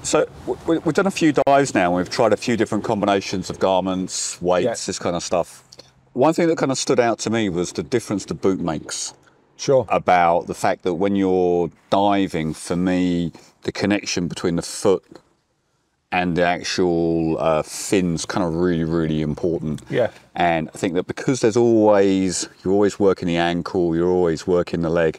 So we've done a few dives now, and we've tried a few different combinations of garments, weights, this kind of stuff. One thing that kind of stood out to me was the difference the boot makes. Sure. About the fact that when you're diving, for me, the connection between the foot and the actual fin's kind of really, really important. Yeah. And I think that because you're always working the ankle, you're always working the leg,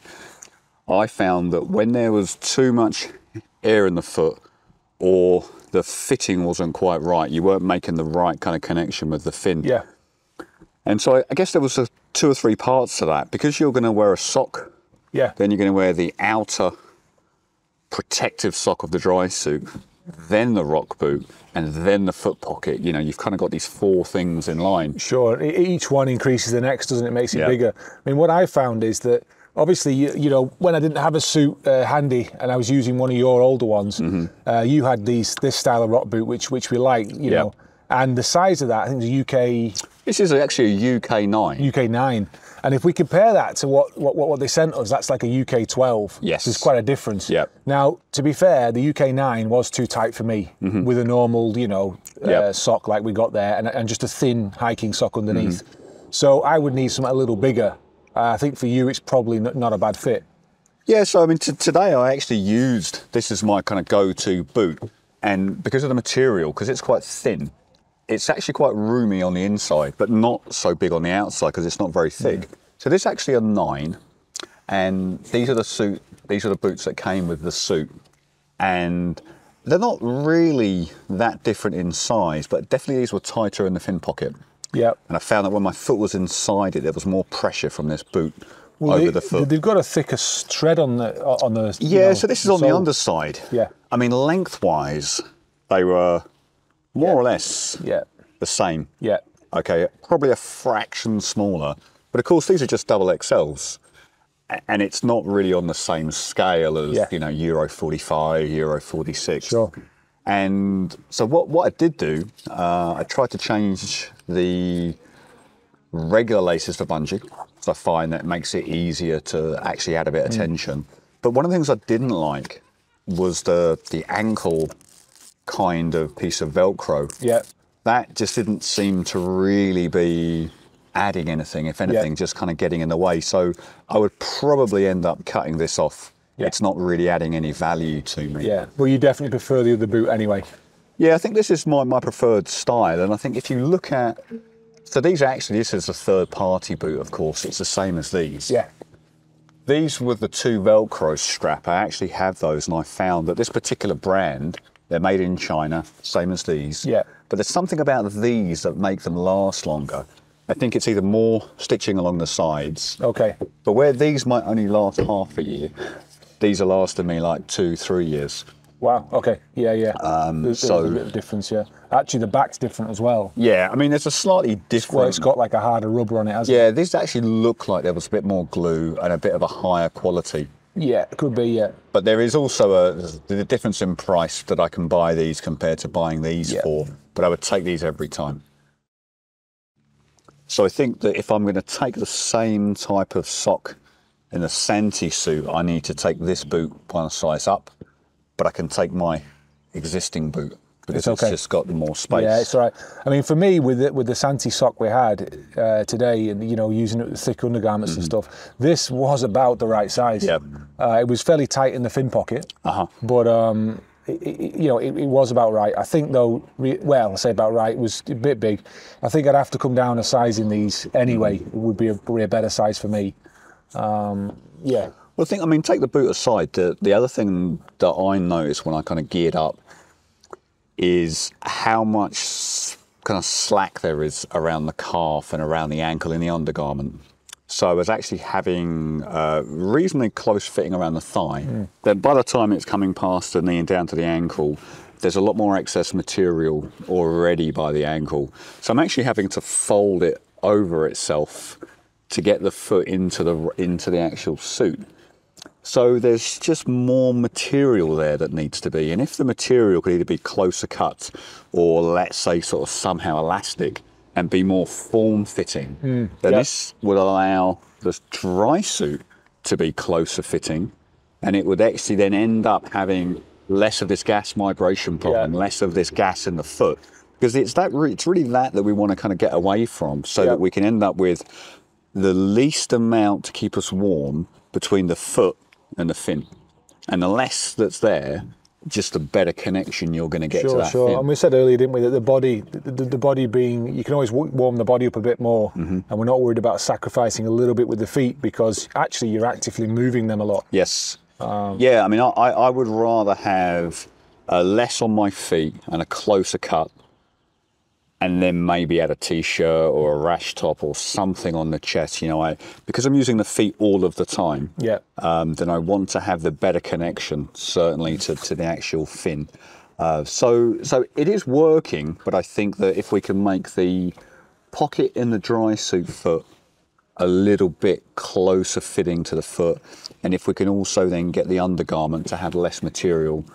I found that when there was too much air in the foot or the fitting wasn't quite right, you weren't making the right kind of connection with the fin. Yeah. And so I guess there was 2 or 3 parts to that. Because you're going to wear a sock, then you're going to wear the outer protective sock of the dry suit, then the rock boot, and then the foot pocket. You know, you've kind of got these 4 things in line. Sure. Each one increases the next, doesn't it? Makes it bigger. I mean, what I found is that obviously, you know, when I didn't have a suit handy and I was using one of your older ones, you had this style of rock boot, which we like, you know, and the size of that, I think the UK. This is actually a UK 9. UK 9. And if we compare that to what they sent us, that's like a UK 12. Yes. There's quite a difference. Yep. Now, to be fair, the UK 9 was too tight for me with a normal, you know, sock like we got there and just a thin hiking sock underneath. So I would need something a little bigger. I think for you, it's probably not a bad fit. Yeah, so I mean, today I actually used this as my kind of go-to boot. And because of the material, because it's quite thin, it's actually quite roomy on the inside, but not so big on the outside because it's not very thick. So this is actually a 9, and these are the boots that came with the suit, and they're not really that different in size, but definitely these were tighter in the fin pocket. Yeah. And I found that when my foot was inside it, there was more pressure from this boot over the foot. They've got a thicker tread on the. Yeah, so this is on the underside. Yeah. I mean, lengthwise, they were more or less the same. Yeah. Okay, probably a fraction smaller. But of course, these are just double XLs. And it's not really on the same scale as, you know, Euro 45, Euro 46. Sure. And so what I did do, I tried to change the regular laces to bungee. So I find that makes it easier to actually add a bit of tension. But one of the things I didn't like was the ankle kind of piece of Velcro. Yeah. That just didn't seem to really be adding anything, if anything, just kind of getting in the way. So I would probably end up cutting this off. Yeah. It's not really adding any value to me. Yeah, well, you definitely prefer the other boot anyway. Yeah, I think this is my preferred style. And I think if you look at, so this is a third-party boot, of course. It's the same as these. Yeah. These with the 2 Velcro strap, I actually have those, and I found that this particular brand, they're made in China, same as these. Yeah. But there's something about these that make them last longer. I think it's either more stitching along the sides. Okay. But where these might only last half a year, these are lasting me like 2-3 years. Wow, okay, yeah. There's a bit of difference, yeah. Actually, the back's different as well. Yeah, I mean, there's a slightly different... Well, it's got like a harder rubber on it, hasn't it? Yeah, these actually look like there was a bit more glue and a bit of a higher quality. Yeah, it could be, yeah. But there is also the difference in price that I can buy these compared to buying these for, but I would take these every time. So I think that if I'm going to take the same type of sock in a Santi suit, I need to take this boot one size up, but I can take my existing boot because it's just got more space. Yeah, it's all right. I mean, for me, with the Santi sock we had today, and you know, using it with thick undergarments and stuff, this was about the right size. Yeah. It was fairly tight in the fin pocket, but you know, it was about right. I think though, well, I say about right, it was a bit big. I think I'd have to come down a size in these anyway. It would be a better size for me. Yeah. Well, I mean, take the boot aside. The other thing that I noticed when I kind of geared up is how much kind of slack there is around the calf and around the ankle in the undergarment. So I was actually having reasonably close fitting around the thigh. Then by the time it's coming past the knee and down to the ankle, there's a lot more excess material already by the ankle. So I'm actually having to fold it over itself to get the foot into the actual suit. So there's just more material there that needs to be. And if the material could either be closer cut or, let's say, sort of somehow elastic and be more form-fitting, then this would allow this dry suit to be closer fitting, and it would actually then end up having less of this gas migration problem, less of this gas in the foot, because it's really that we want to kind of get away from, so that we can end up with the least amount to keep us warm between the foot and the fin, and the less that's there, just a better connection you're going to get to that fin. And we said earlier, didn't we, that the body being, you can always warm the body up a bit more, and we're not worried about sacrificing a little bit with the feet, because actually you're actively moving them a lot. Yes. Yeah, I mean, I would rather have less on my feet and a closer cut, and then maybe add a t-shirt or a rash top or something on the chest, you know, because I'm using the feet all of the time, then I want to have the better connection, certainly, to the actual fin. So it is working, but I think that if we can make the pocket in the dry suit foot a little bit closer fitting to the foot, and if we can also then get the undergarment to have less material,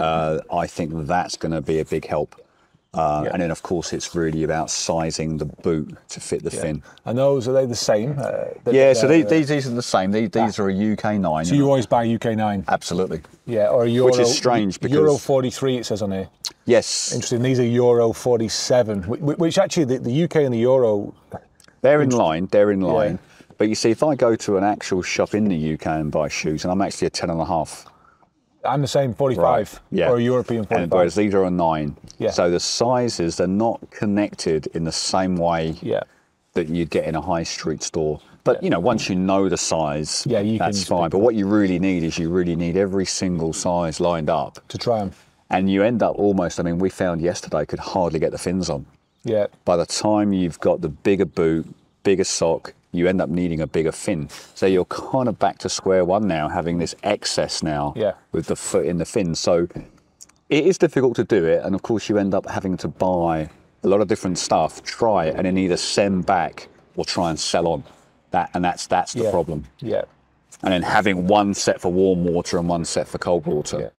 I think that's going to be a big help. And then, of course, it's really about sizing the boot to fit the fin. And those, are they the same? So these are the same. These are a UK 9. So you always buy UK 9? Absolutely. Yeah, or a Euro, which is strange because... Euro 43, it says on here. Yes. Interesting. These are Euro 47, which actually the UK and the Euro... They're in line. But you see, if I go to an actual shop in the UK and buy shoes, and I'm actually a 10.5. I'm the same, 45, or a European 45. And whereas these are a 9. Yeah. So the sizes, they're not connected in the same way that you'd get in a high street store. But, you know, once you know the size, that's fine. But what you really need is every single size lined up. To try them. And you end up almost, I mean, we found yesterday could hardly get the fins on. Yeah. By the time you've got the bigger boot, bigger sock, you end up needing a bigger fin. So you're kind of back to square one now, having this excess now with the foot in the fin. So it is difficult to do it. And of course you end up having to buy a lot of different stuff, try it, and then either send back or try and sell on. That's the problem. Yeah. And then having one set for warm water and one set for cold water. Yeah.